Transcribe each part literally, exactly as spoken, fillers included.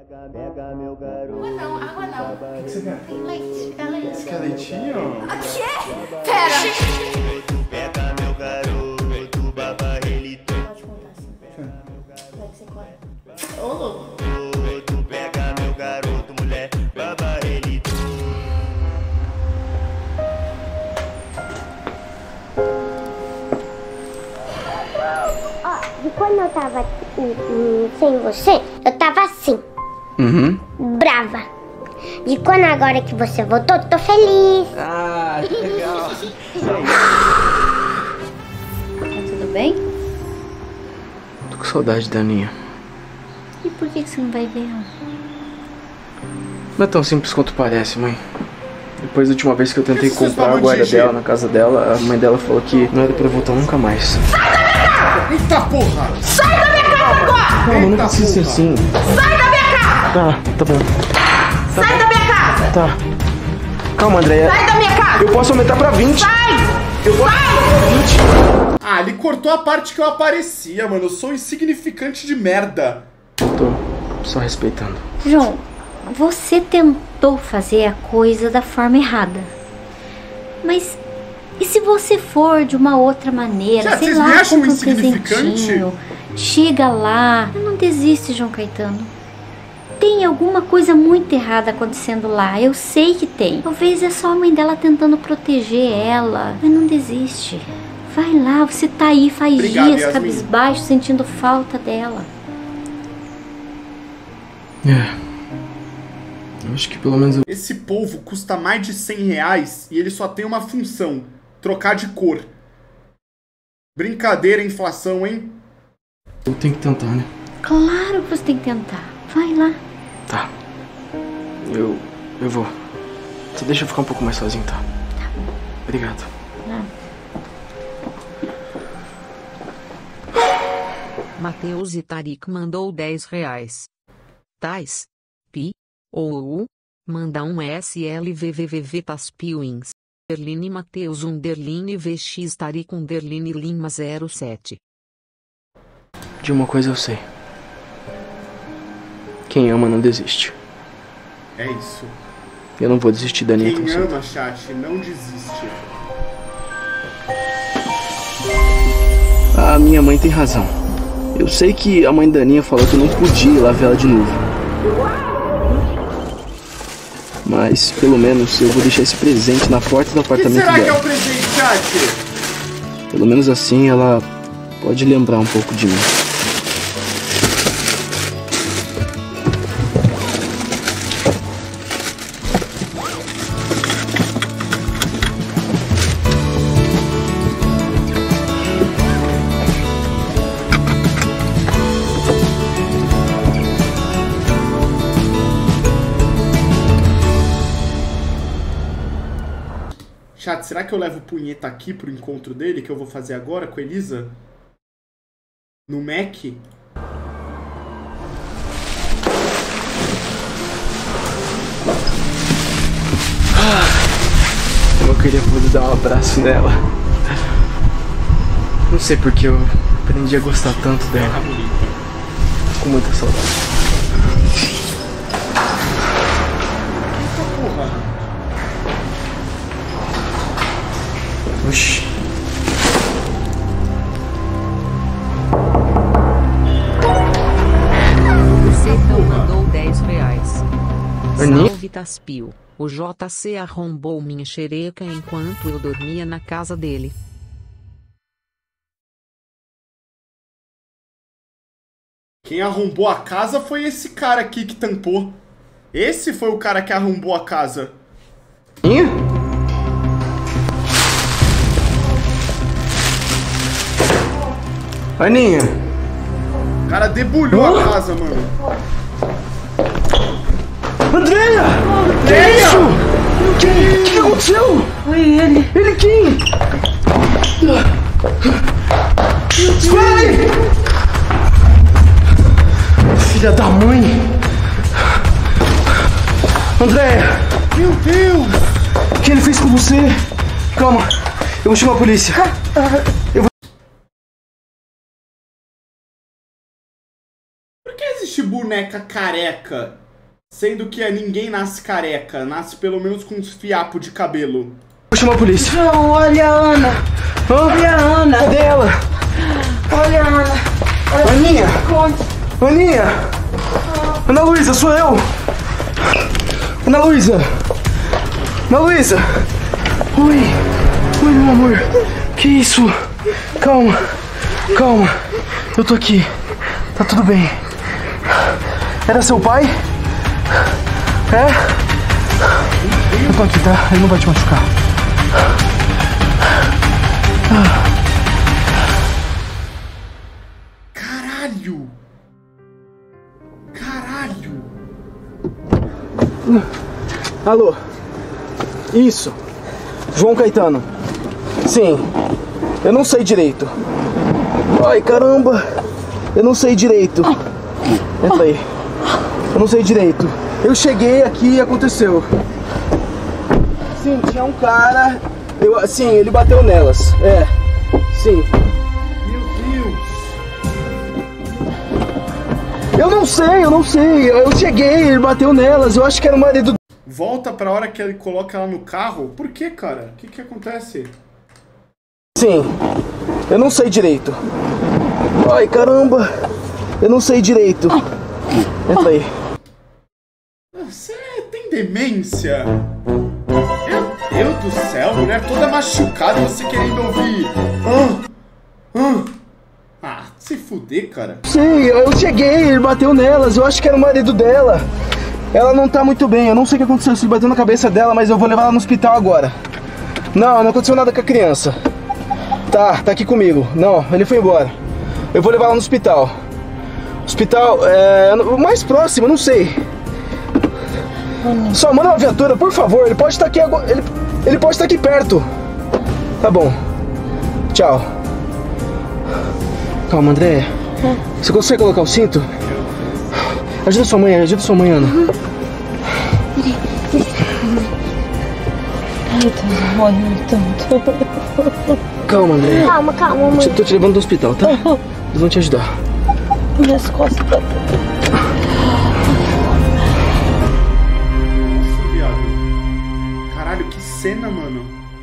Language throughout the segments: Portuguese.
Pega meu garoto. Água não, água não. O que você quer? Tem leite, é leite. Você quer leitinho? O quê? Pera. Pega meu garoto, baba ele Pode contar assim. Vai que você corre. Ô, louco. todo. Pega meu garoto, mulher, baba ele Ó, e quando eu tava hum, hum, sem você, eu tava assim, Uhum. brava. E quando agora que você voltou, eu tô feliz. Ah, que legal. Tá tudo bem? Tô com saudade da Aninha. E por que que você não vai ver ela? Não é tão simples quanto parece, mãe. Depois da última vez que eu tentei Por que vocês comprar a falam guarda de G G? dela na casa dela, a mãe dela falou que não era pra eu voltar nunca mais. Eita porra! Sai da minha casa agora! Calma, não Eita precisa ser porra. assim. Sai da minha casa! Tá, tá bom. Sai da minha casa! Tá. Calma, Andréia. Sai da minha casa! Eu posso aumentar pra vinte. Sai! Eu posso aumentar pra vinte. Ah, ele cortou a parte que eu aparecia, mano. Eu sou um insignificante de merda. Tô só respeitando. João, você tentou fazer a coisa da forma errada. Mas e se você for de uma outra maneira? Já, sei vocês me lá, acham compra um insignificante? presentinho. Chega lá. Não desiste, João Caetano. Tem alguma coisa muito errada acontecendo lá. Eu sei que tem. Talvez é só a mãe dela tentando proteger ela. Mas não desiste. Vai lá, você tá aí faz Obrigado, dias Yasmin. cabisbaixo, sentindo falta dela. É. Eu acho que pelo menos eu... Esse polvo custa mais de cem reais e ele só tem uma função: trocar de cor. Brincadeira, inflação, hein? eu tenho que tentar, né? Claro que você tem que tentar. Vai lá. Tá. Eu... eu vou. Só deixa eu ficar um pouco mais sozinho, tá? Tá bom. Obrigado. Matheus e Tarik mandou dez reais. Tais. Pi. Ou. Manda um S L V V V V Paspiuins. Underline Matheus Underline V X Tarik Underline Lima zero sete. De uma coisa eu sei. Quem ama não desiste. É isso. Eu não vou desistir da Aninha tão Quem cedo. ama, chat, não desiste. A minha mãe tem razão. Eu sei que a mãe da Aninha falou que eu não podia ir lá ver ela de novo. Mas, pelo menos, eu vou deixar esse presente na porta do O que apartamento será que é dela. o presente, chat? Pelo menos assim ela pode lembrar um pouco de mim. Chat, será que eu levo o punheta aqui pro encontro dele, que eu vou fazer agora com a Elisa? No Mac? Eu queria poder dar um abraço nela. Não sei porque eu aprendi a gostar tanto dela. Com muita saudade. Oxi. O Sertão mandou dez reais. Aninha? Salve Taspio. O J C arrombou minha xereca enquanto eu dormia na casa dele. Quem arrombou a casa foi esse cara aqui que tampou. Esse foi o cara que arrombou a casa. Aninha? Aninha? O cara debulhou a casa, mano. Andréia! Que é isso? O que, que, que aconteceu? Foi ele. Ele quem? Espera aí! Filha da mãe! Andréia! Meu Deus! O que ele fez com você? Calma, eu vou chamar a polícia. Eu vou... Por que existe boneca careca? Sendo que ninguém nasce careca, nasce pelo menos com uns fiapos de cabelo. Vou chamar a polícia. João, olha a Ana. Hã? Olha a Ana. Cadê ela? Olha a Ana. Olha Aninha! Conte. Aninha! Ana Luísa, sou eu! Ana Luísa! Ana Luísa! Oi! Oi, meu amor! Que isso? Calma! Calma! Eu tô aqui! Tá tudo bem! Era seu pai? É? Eu tô aqui, tá? Ele não vai te machucar. Caralho! Caralho! Alô? Isso! João Caetano. Sim. Eu não sei direito. Ai, caramba! Eu não sei direito. Entra aí. Eu não sei direito. Eu cheguei aqui e aconteceu. Sim, tinha um cara. Eu, sim, ele bateu nelas. É. Sim. Meu Deus! Eu não sei, eu não sei. Eu cheguei, ele bateu nelas. Eu acho que era o marido. Volta pra hora que ele coloca ela no carro? Por que, cara? O que que acontece? Sim. Eu não sei direito. Ai, caramba. Eu não sei direito. Entra aí. Você tem demência? Meu Deus do céu, mulher toda machucada, você querendo ouvir. Ah, ah. ah se fuder, cara. Sei, eu cheguei, ele bateu nelas. Eu acho que era o marido dela. Ela não tá muito bem. Eu não sei o que aconteceu, se bateu na cabeça dela, mas eu vou levar ela no hospital agora. Não, não aconteceu nada com a criança. Tá, tá aqui comigo. Não, ele foi embora. Eu vou levar ela no hospital. Hospital, é... o mais próximo, eu não sei. Só manda uma viatura, por favor. Ele pode estar aqui agora. Ele, ele pode estar aqui perto. Tá bom. Tchau. Calma, André. Você consegue colocar o cinto? Ajuda sua mãe, ajuda sua mãe, Ana. Ai, tô morrendo tanto. Calma, André. Calma, calma, mãe. Tô te levando do hospital, tá? Eles vão te ajudar. Minhas costas. Nossa, viado. Caralho, que cena, mano.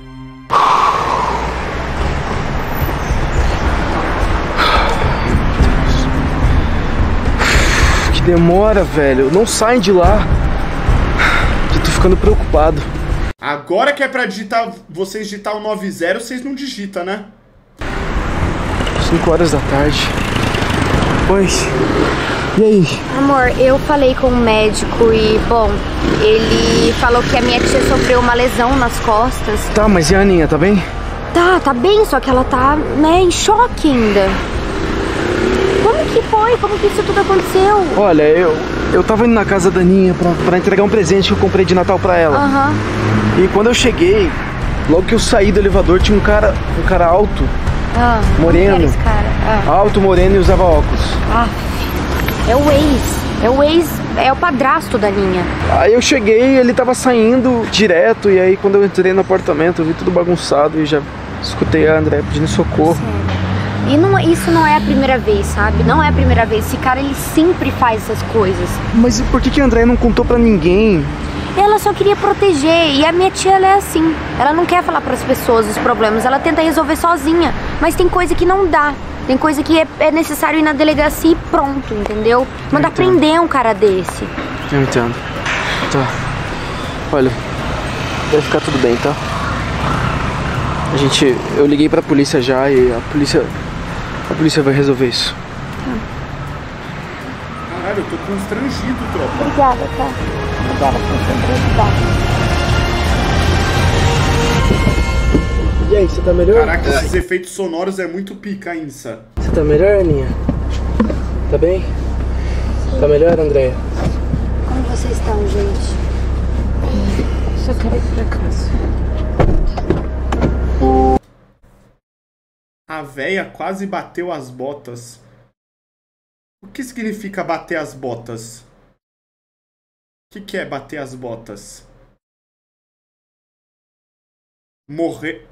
Que demora, velho. Não saem de lá. Eu tô ficando preocupado. Agora que é pra digitar, vocês digitar o nove zero, vocês não digitam, né? cinco horas da tarde. Oi. E aí? Amor, eu falei com o médico e, bom, ele falou que a minha tia sofreu uma lesão nas costas. Tá, mas e a Aninha, tá bem? Tá, tá bem, só que ela tá, né, em choque ainda. Como que foi? Como que isso tudo aconteceu? Olha, eu, eu tava indo na casa da Aninha pra, pra entregar um presente que eu comprei de Natal pra ela. Aham. E quando eu cheguei, logo que eu saí do elevador, tinha um cara, um cara alto, Ah, moreno. como que era esse cara? Ah. alto, moreno e usava óculos. Ah, é o ex. É o ex, é o padrasto da Aninha. Aí eu cheguei, ele tava saindo direto, e aí quando eu entrei no apartamento, eu vi tudo bagunçado e já escutei a André pedindo socorro. E não, isso não é a primeira vez, sabe? Não é a primeira vez. Esse cara, ele sempre faz essas coisas. Mas e por que que a André não contou pra ninguém? Ela só queria proteger. E a minha tia, ela é assim. Ela não quer falar pras pessoas os problemas. Ela tenta resolver sozinha. Mas tem coisa que não dá. Tem coisa que é, é necessário ir na delegacia e pronto, entendeu? Mandar prender um cara desse. Eu entendo. Tá. Olha, vai ficar tudo bem, tá? A gente... Eu liguei pra polícia já e a polícia... A polícia vai resolver isso. Caralho, eu tô constrangido, tropa. Obrigada, tá? Obrigada por sempre ajudar. E aí, você tá melhor? Caraca, esses efeitos sonoros é muito pica, Insa. Você tá melhor, Aninha? Tá bem? Tá melhor, Andréia? Como vocês estão, gente? Só quero ir pra casa. A véia quase bateu as botas. O que significa bater as botas? O que, que é bater as botas? Morrer.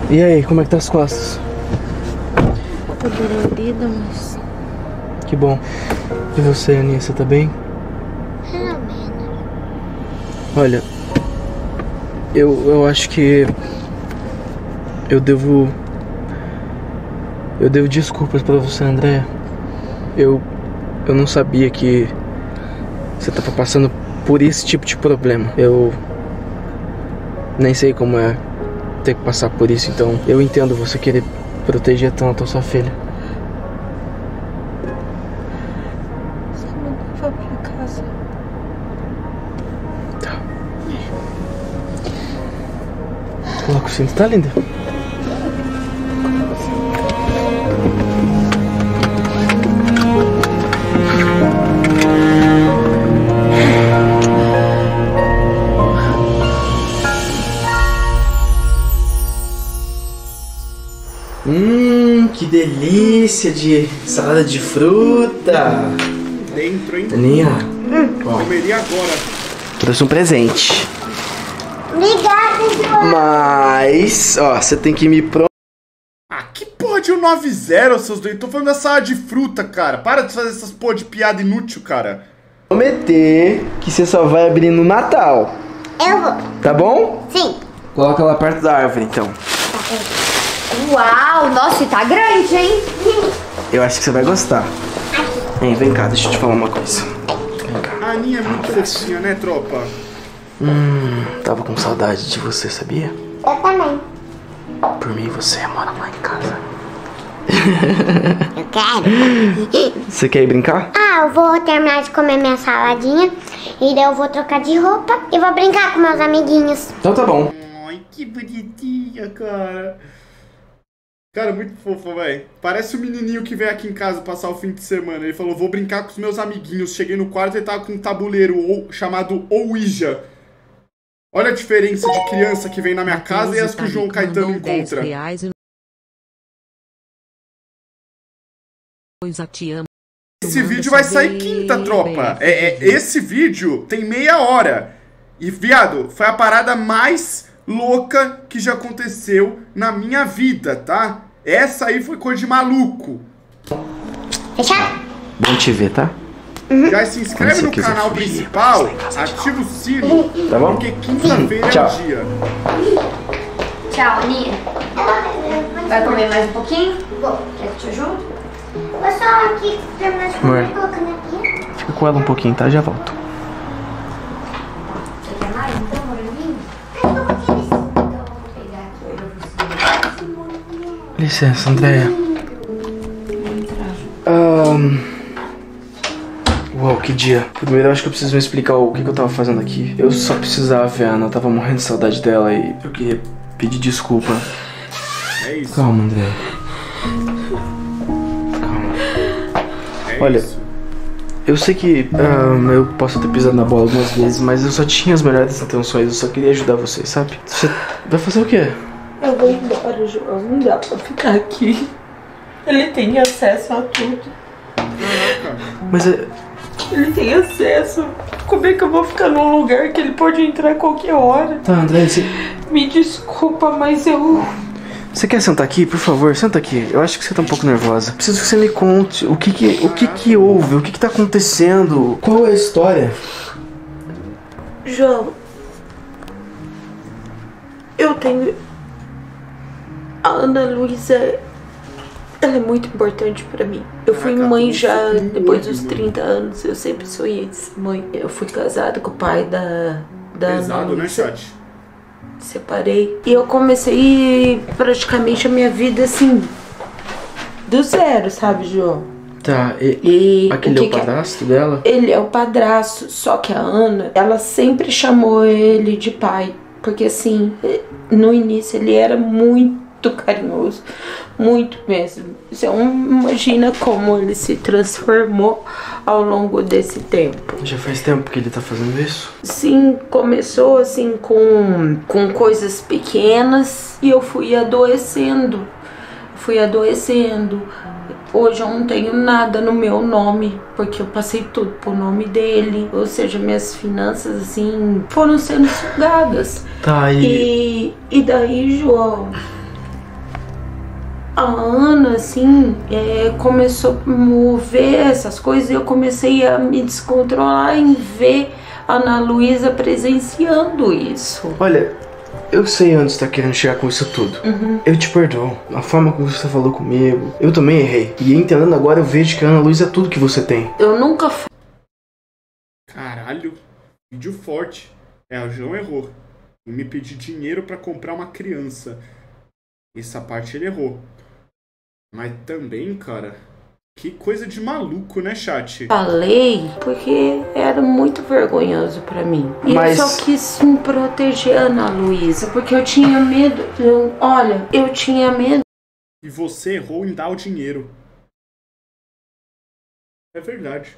E aí, como é que tá as costas? Tô dolorida, mas... Que bom. E você, Aninha, você tá bem? Pelo menos. Olha, eu, eu acho que eu devo... Eu devo desculpas pra você, Andréia. Eu, eu não sabia que você tava passando por esse tipo de problema. Eu nem sei como é ter que passar por isso, então eu entendo você querer proteger tanto a sua filha. Você me leva pra casa. Tá. Coloca o cinto, tá, linda? Hum, que delícia de salada de fruta. Dentro, hein? Aninha, ó, Comeria agora. trouxe um presente. Obrigada, João. Mas, ó, você tem que me pro... Ah, que porra de um nove zero, seus dois? Tô falando da salada de fruta, cara. Para de fazer essas porra de piada inútil, cara. prometer que você só vai abrir no Natal, Eu vou. tá bom? Sim. Coloca lá perto da árvore, então. Uau, nossa, e tá grande, hein? Eu acho que você vai gostar. Vem, vem cá, deixa eu te falar uma coisa. Vem cá. A Aninha é muito fofinha, né, tropa? Hum, tava com saudade de você, sabia? Eu também. Por mim, você mora lá em casa. Eu quero. Você quer ir brincar? Ah, eu vou terminar de comer minha saladinha. E daí eu vou trocar de roupa e vou brincar com meus amiguinhos. Então tá bom. Ai, que bonitinha, cara. Cara, muito fofo, velho. Parece o menininho que veio aqui em casa passar o fim de semana. Ele falou, vou brincar com os meus amiguinhos. Cheguei no quarto e ele tava com um tabuleiro ou, chamado Ouija. Olha a diferença de criança que vem na minha casa e as que o João Caetano encontra. Esse vídeo vai sair quinta, tropa. É, é, esse vídeo tem meia hora. E, viado, foi a parada mais louca que já aconteceu na minha vida, tá? Essa aí foi coisa de maluco. Fechado? Bom te ver, tá? Já se inscreve no canal principal, ativa o sino, Tá bom? porque quinta-feira é Tchau. o dia. Tchau, Aninha. Vai comer mais um pouquinho? Vou. Quer que eu te ajude? Vou só aqui terminar de comer, Amor. colocando aqui. Fica com ela um pouquinho, tá? Já volto. Você quer mais então, moreninho? Eu vou querer isso. Então eu vou pegar aqui pra você. Licença, Andréia. Um... Uau, que dia. Primeiro eu acho que eu preciso me explicar o que, que eu tava fazendo aqui. Eu só precisava ver a Ana, eu tava morrendo de saudade dela e eu queria pedir desculpa. É isso. Calma, Andréia. Calma. É Olha, isso. eu sei que um, eu posso ter pisado na bola algumas vezes, mas eu só tinha as melhores intenções, eu só queria ajudar vocês, sabe? Você vai fazer o quê? Eu vou embora, João. Não dá pra ficar aqui. Ele tem acesso a tudo. Mas é... Ele tem acesso. Como é que eu vou ficar num lugar que ele pode entrar a qualquer hora? Tá, André, você... Me desculpa, mas eu... Você quer sentar aqui, por favor? Senta aqui. Eu acho que você tá um pouco nervosa. Preciso que você me conte o que que, o que, que houve, o que que tá acontecendo. Qual é a história? João... Eu tenho... A Ana Luísa... Ela é muito importante pra mim. Eu fui Caraca, mãe tô já com depois fome, dos mano. trinta anos. Eu sempre sonhei de ser mãe. Eu fui casada com o pai da, da Ana Pesado, né, Luísa. chat? Separei. E eu comecei praticamente a minha vida assim, do zero, sabe, João? Tá, e... E Aquele o é que o que padrasto dela? Ele é o padrasto, só que a Ana, ela sempre chamou ele de pai. Porque assim, no início ele era muito carinhoso, muito mesmo. Você imagina como ele se transformou ao longo desse tempo. Já faz tempo que ele tá fazendo isso? Sim, começou assim com, com coisas pequenas e eu fui adoecendo, fui adoecendo. Hoje eu não tenho nada no meu nome, porque eu passei tudo pro nome dele. Ou seja, minhas finanças assim foram sendo sugadas. Tá, e... E, e daí, João, a Ana, assim, é, começou a mover essas coisas e eu comecei a me descontrolar em ver a Ana Luísa presenciando isso. Olha, eu sei onde você tá querendo chegar com isso tudo. Uhum. Eu te perdoo. A forma como você falou comigo, eu também errei. E entendendo agora, eu vejo que a Ana Luísa é tudo que você tem. Eu nunca fui. Caralho, vídeo forte. É, o João errou. E me pedir dinheiro pra comprar uma criança. Essa parte ele errou. Mas também, cara, que coisa de maluco, né, chat? Falei porque era muito vergonhoso pra mim. E Mas... eu só quis me proteger, Ana Luísa, porque eu tinha medo. Eu, olha, eu tinha medo. E você errou em dar o dinheiro. É verdade.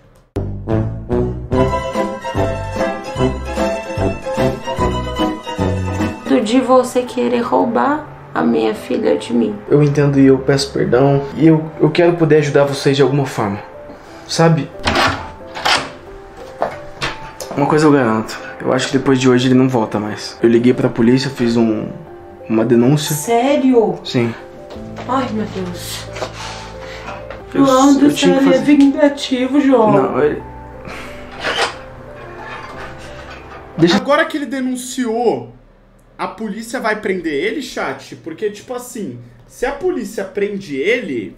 De você querer roubar a minha filha de mim. Eu entendo e eu peço perdão. E eu, eu quero poder ajudar vocês de alguma forma. Sabe? Uma coisa eu garanto. Eu acho que depois de hoje ele não volta mais. Eu liguei pra polícia, fiz um, uma denúncia. Sério? Sim. Ai, meu Deus. Eu, João do eu tinha que céu, é fazer... vingativo, João. Não, ele... Deixa... Agora que ele denunciou, a polícia vai prender ele, chat? Porque, tipo assim, se a polícia prende ele,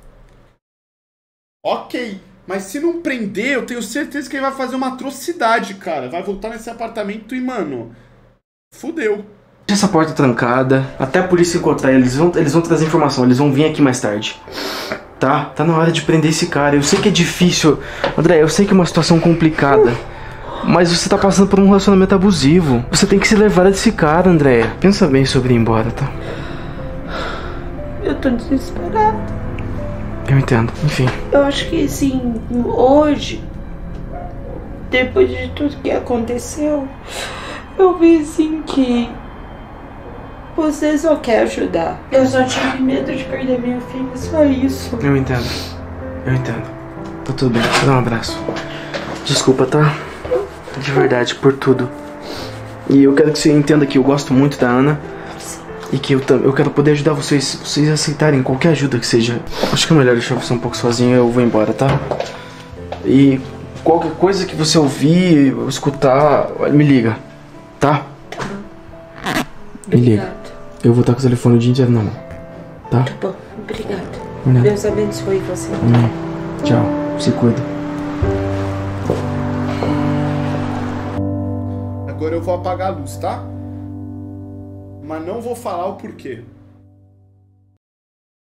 ok. Mas se não prender, eu tenho certeza que ele vai fazer uma atrocidade, cara. Vai voltar nesse apartamento e, mano, fudeu. Deixa essa porta trancada, até a polícia encontrar eles, vão, eles vão trazer informação, eles vão vir aqui mais tarde. Tá? Tá na hora de prender esse cara. Eu sei que é difícil, André, eu sei que é uma situação complicada. Mas você tá passando por um relacionamento abusivo. Você tem que se levar desse cara, Andréia. Pensa bem sobre ir embora, tá? Eu tô desesperada. Eu entendo, enfim. Eu acho que, assim, hoje, depois de tudo que aconteceu, eu vi, assim, que você só quer ajudar. Eu só tive medo de perder minha filha, só isso. Eu entendo. Eu entendo. Tá tudo bem, vou dar um abraço. Desculpa, tá? De verdade, por tudo. E eu quero que você entenda que eu gosto muito da Ana. E que eu, eu quero poder ajudar vocês. Vocês aceitarem qualquer ajuda que seja. Acho que é melhor deixar você um pouco sozinho. Eu vou embora, tá? E qualquer coisa que você ouvir, escutar, me liga, tá? Me liga. Eu vou estar com o telefone o dia inteiro na mão, tá? Tá bom, obrigada. Não. Deus abençoe você. Amém. Tchau, se cuida. Agora eu vou apagar a luz, tá? Mas não vou falar o porquê.